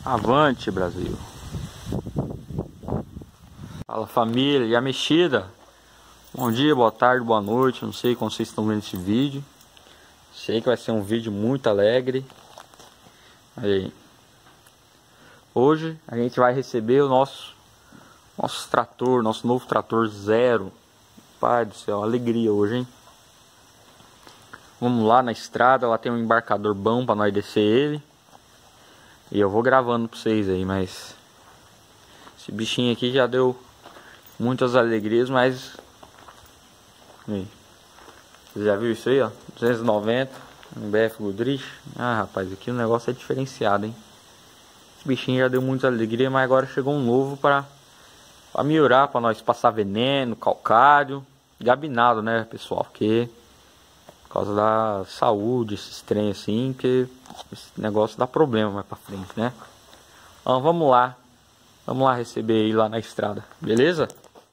Avante, Brasil. Fala, família, e a mexida? Bom dia, boa tarde, boa noite. Não sei como vocês estão vendo esse vídeo. Sei que vai ser um vídeo muito alegre. Aí. Hoje a gente vai receber o nosso trator, nosso novo trator zero. Pai do céu, alegria hoje, hein? Vamos lá na estrada, lá tem um embarcador bom para nós descer ele. E eu vou gravando pra vocês aí, mas esse bichinho aqui já deu muitas alegrias, mas aí. Você já viu isso aí, ó? 290, um BF Goodrich. Ah, rapaz, aqui o negócio é diferenciado, hein? Esse bichinho já deu muita alegria, mas agora chegou um novo para melhorar, para nós passar veneno, calcário, gabinado, né, pessoal? Porque por causa da saúde, esses trem assim, que esse negócio dá problema mais pra frente, né? Então vamos lá receber ele lá na estrada, beleza?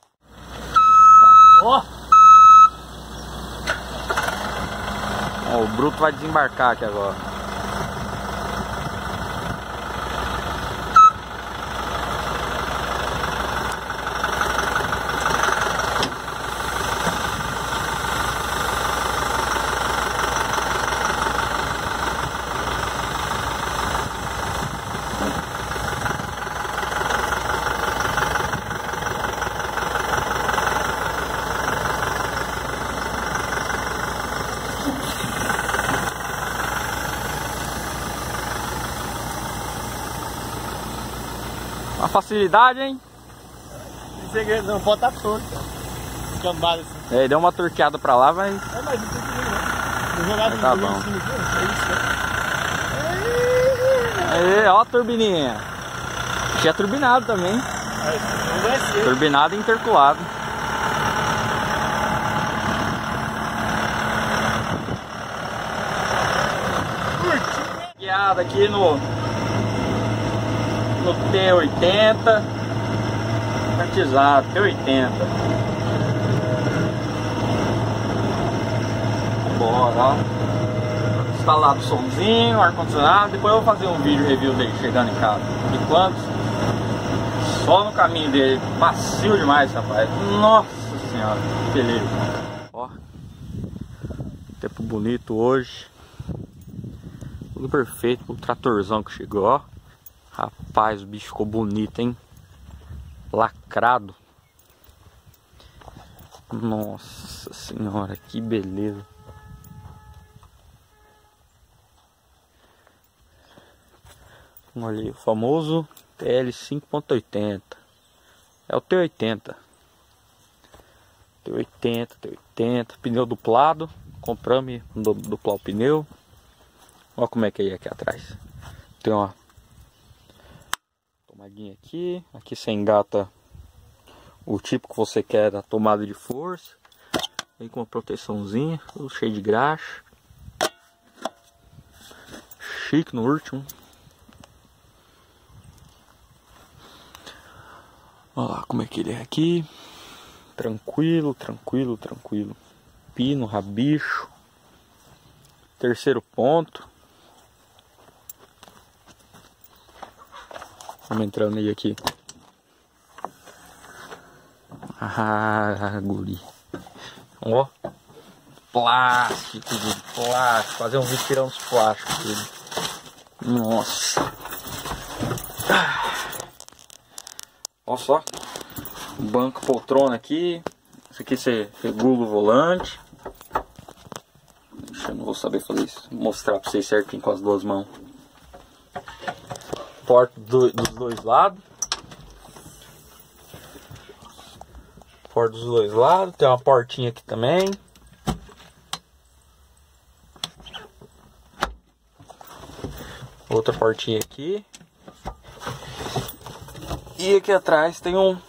Ó, o Bruto vai desembarcar aqui agora. Uma facilidade, hein? Não tem segredo, não pode estar torto. Cambada assim. É, deu uma torqueada pra lá, mas. É, mas não tem segredo, não. Vou jogar Tá bom. em cima aqui, é isso, Aí, ó a turbininha. Aqui é turbinado também. não vai ser. Turbinado e interculado. Guiada aqui no T80. Batizado, T80. Bora, ó. Instalado o somzinho, ar-condicionado. Depois eu vou fazer um vídeo review dele chegando em casa. Por enquanto, só no caminho dele. Macio demais, rapaz. Nossa senhora, que beleza. Ó, tempo bonito hoje. Tudo perfeito pro tratorzão que chegou, ó. Rapaz, o bicho ficou bonito, hein? Lacrado. Nossa senhora, que beleza. Olha aí, o famoso TL 5.80. É o T80. T80. Pneu duplado. Compramos e duplar o pneu. Olha como é que é aqui atrás. Tem uma tomadinha aqui. Aqui você engata o tipo que você quer da tomada de força. Vem com uma proteçãozinha. Tudo cheio de graxa. Chique no último. Olha lá como é que ele é aqui. Tranquilo. Pino, rabicho. Terceiro ponto. Vamos entrando aí aqui. Ah, guri. Ó. Plástico. Fazer um vídeo tirando os plásticos dele. Nossa. Olha só. Banco poltrona aqui. Isso aqui você regula o volante. Eu não vou saber fazer isso. Vou mostrar pra vocês certinho com as duas mãos. Porta dos dois lados. Porta dos dois lados. Tem uma portinha aqui também. Outra portinha aqui. E aqui atrás tem um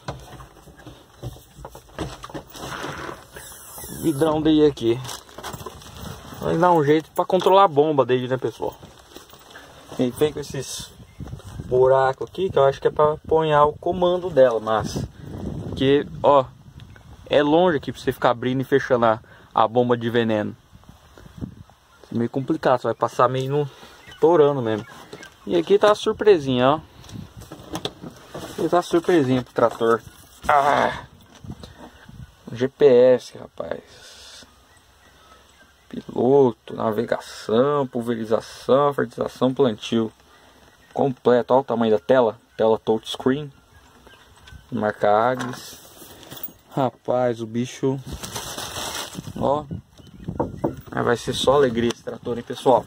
vidrão dele aqui. Vai dar um jeito para controlar a bomba dele, né, pessoal? E vem com esses buracos aqui, que eu acho que é para apoiar o comando dela, mas que, ó, é longe aqui para você ficar abrindo e fechando a bomba de veneno. É meio complicado, você vai passar meio no torando mesmo. E aqui tá a surpresinha, ó. Vou dar surpresinha pro trator. GPS, rapaz. Piloto, navegação, pulverização, fertilização, plantio. Completo. Olha o tamanho da tela. Tela touchscreen. Marca Agnes. Rapaz, o bicho... Ó. Vai ser só alegria esse trator, hein, pessoal.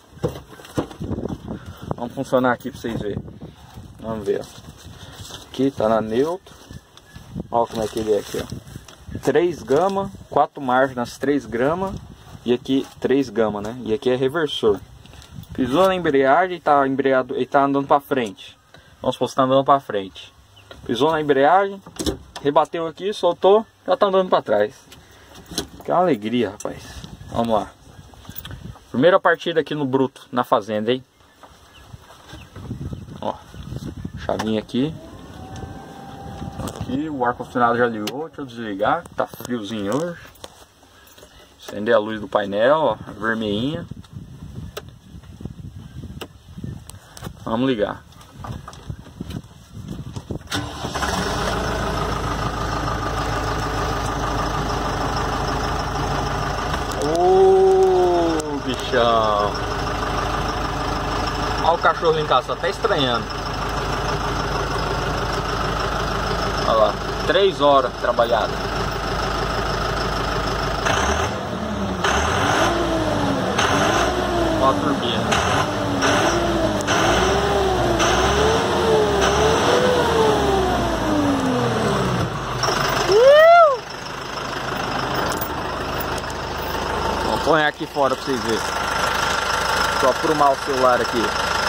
Vamos funcionar aqui pra vocês verem. Vamos ver, ó. Aqui tá na neutro. Olha como é que ele é aqui, ó. 3 gama, 4 marchas nas 3 gramas. E aqui 3 gama, né? E aqui é reversor. Pisou na embreagem e tá embreado, ele tá andando pra frente. Vamos supor que tá andando pra frente. Pisou na embreagem, rebateu aqui, soltou, já tá andando pra trás. Que alegria, rapaz. Vamos lá. Primeira partida aqui no bruto, na fazenda, hein? Ó, chavinha aqui. Aqui, o ar-condicionado já ligou. Deixa eu desligar, tá friozinho hoje. Acender a luz do painel, ó, vermelhinha. Vamos ligar. Ô, bichão. Olha o cachorro em casa, tá até estranhando. Olha lá, 3 horas trabalhada. Olha a turbina. Vamos pôr aqui fora pra vocês verem. Só aprumar o celular aqui.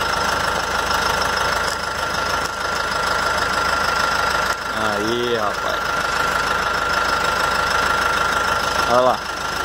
Aí, rapaz. Olha lá.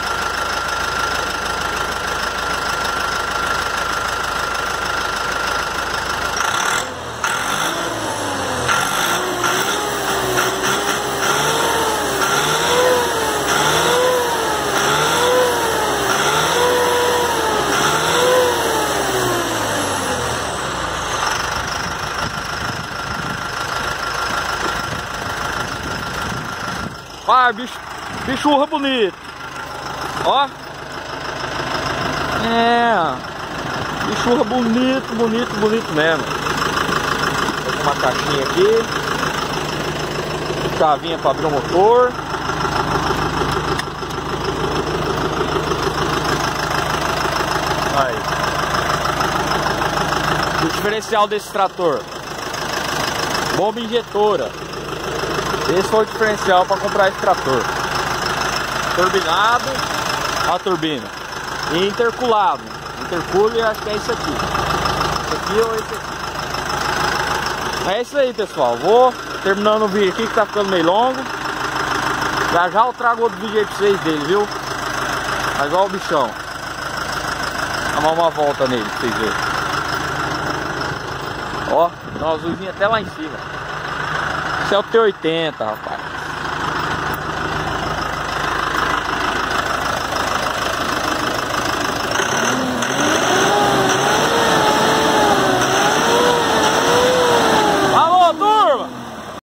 Vai, bichurra bonito. Ó. É. Bichurra bonito, bonito, bonito mesmo. Tem uma caixinha aqui. Chavinha para abrir o motor. Aí. O diferencial desse trator. Bomba injetora. Esse foi o diferencial para comprar esse trator. Turbinado, a turbina. E interculado. Intercooler, acho que é esse aqui. Esse aqui ou esse aqui. É isso aí, pessoal. Vou terminando o vídeo aqui que tá ficando meio longo. Já já eu trago outro vídeo aí pra vocês dele, viu? Mas olha o bichão. Vamos dar uma volta nele pra vocês verem. Ó, dá uma azulzinha até lá em cima. Esse é o T80, rapaz.